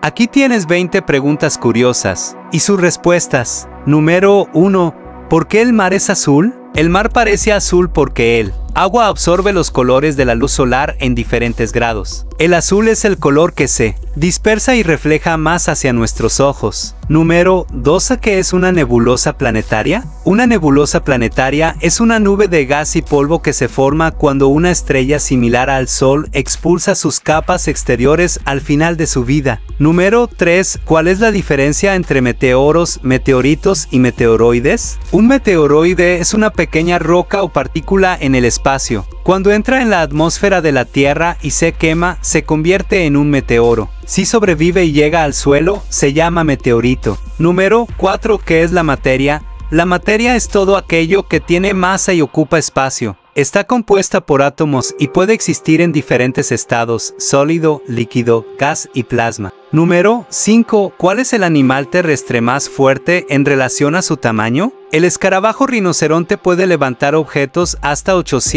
Aquí tienes 20 preguntas curiosas y sus respuestas. Número 1. ¿Por qué el mar es azul? El mar parece azul porque el agua absorbe los colores de la luz solar en diferentes grados. El azul es el color que se dispersa y refleja más hacia nuestros ojos. Número 2. ¿Qué es una nebulosa planetaria? Una nebulosa planetaria es una nube de gas y polvo que se forma cuando una estrella similar al Sol expulsa sus capas exteriores al final de su vida. Número 3. ¿Cuál es la diferencia entre meteoros, meteoritos y meteoroides? Un meteoroide es una pequeña roca o partícula en el espacio. Cuando entra en la atmósfera de la Tierra y se quema, se convierte en un meteoro. Si sobrevive y llega al suelo, se llama meteorito. Número 4. ¿Qué es la materia? La materia es todo aquello que tiene masa y ocupa espacio. Está compuesta por átomos y puede existir en diferentes estados: sólido, líquido, gas y plasma. Número 5. ¿Cuál es el animal terrestre más fuerte en relación a su tamaño? El escarabajo rinoceronte puede levantar objetos hasta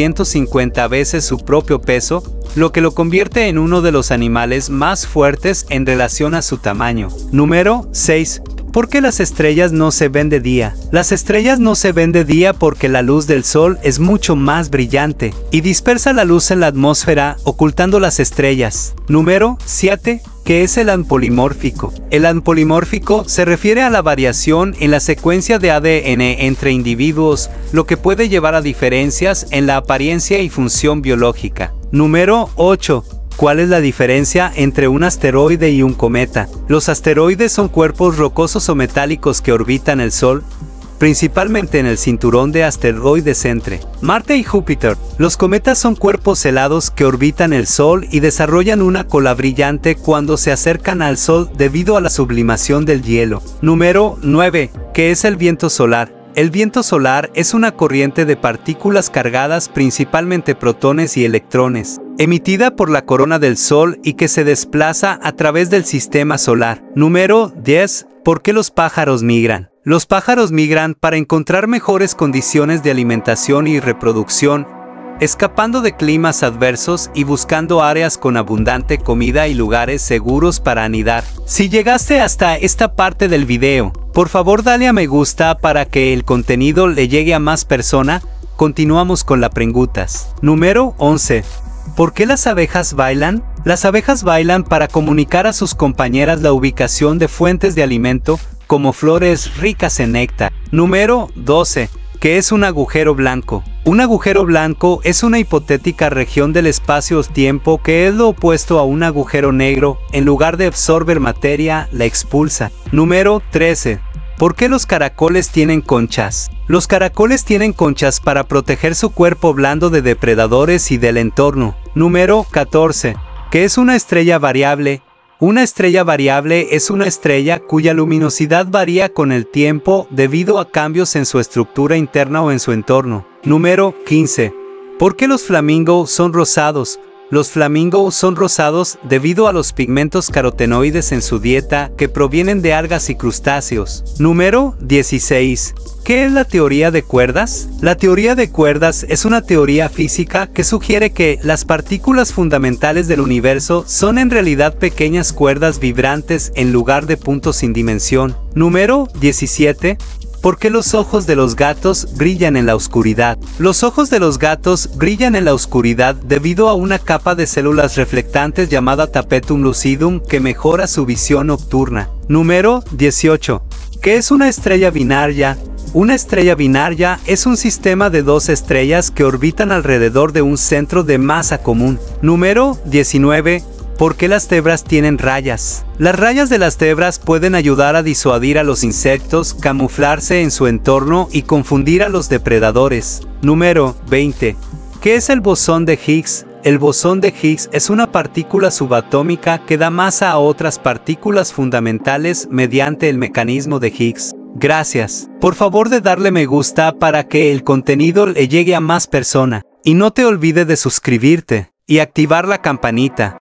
850 veces su propio peso, lo que lo convierte en uno de los animales más fuertes en relación a su tamaño. Número 6. ¿Por qué las estrellas no se ven de día? Las estrellas no se ven de día porque la luz del sol es mucho más brillante y dispersa la luz en la atmósfera, ocultando las estrellas. Número 7. ¿Qué es el anpolimórfico? El anpolimórfico se refiere a la variación en la secuencia de ADN entre individuos, lo que puede llevar a diferencias en la apariencia y función biológica. Número 8. ¿Cuál es la diferencia entre un asteroide y un cometa? Los asteroides son cuerpos rocosos o metálicos que orbitan el Sol, principalmente en el cinturón de asteroides entre Marte y Júpiter. Los cometas son cuerpos helados que orbitan el Sol y desarrollan una cola brillante cuando se acercan al Sol debido a la sublimación del hielo. Número 9. ¿Qué es el viento solar? El viento solar es una corriente de partículas cargadas, principalmente protones y electrones, emitida por la corona del Sol y que se desplaza a través del sistema solar. Número 10. ¿Por qué los pájaros migran? Los pájaros migran para encontrar mejores condiciones de alimentación y reproducción, escapando de climas adversos y buscando áreas con abundante comida y lugares seguros para anidar. Si llegaste hasta esta parte del video, por favor dale a me gusta para que el contenido le llegue a más personas. Continuamos con las preguntas. Número 11. ¿Por qué las abejas bailan? Las abejas bailan para comunicar a sus compañeras la ubicación de fuentes de alimento, como flores ricas en néctar. Número 12. ¿Qué es un agujero blanco? Un agujero blanco es una hipotética región del espacio-tiempo que es lo opuesto a un agujero negro. En lugar de absorber materia, la expulsa. Número 13. ¿Por qué los caracoles tienen conchas? Los caracoles tienen conchas para proteger su cuerpo blando de depredadores y del entorno. Número 14. ¿Qué es una estrella variable? Una estrella variable es una estrella cuya luminosidad varía con el tiempo debido a cambios en su estructura interna o en su entorno. Número 15. ¿Por qué los flamingos son rosados? Los flamingos son rosados debido a los pigmentos carotenoides en su dieta que provienen de algas y crustáceos. Número 16. ¿Qué es la teoría de cuerdas? La teoría de cuerdas es una teoría física que sugiere que las partículas fundamentales del universo son en realidad pequeñas cuerdas vibrantes en lugar de puntos sin dimensión. Número 17. ¿Por qué los ojos de los gatos brillan en la oscuridad? Los ojos de los gatos brillan en la oscuridad debido a una capa de células reflectantes llamada tapetum lucidum que mejora su visión nocturna. Número 18. ¿Qué es una estrella binaria? Una estrella binaria es un sistema de dos estrellas que orbitan alrededor de un centro de masa común. Número 19. ¿Por qué las cebras tienen rayas? Las rayas de las cebras pueden ayudar a disuadir a los insectos, camuflarse en su entorno y confundir a los depredadores. Número 20. ¿Qué es el bosón de Higgs? El bosón de Higgs es una partícula subatómica que da masa a otras partículas fundamentales mediante el mecanismo de Higgs. Gracias. Por favor de darle me gusta para que el contenido le llegue a más personas. Y no te olvides de suscribirte y activar la campanita.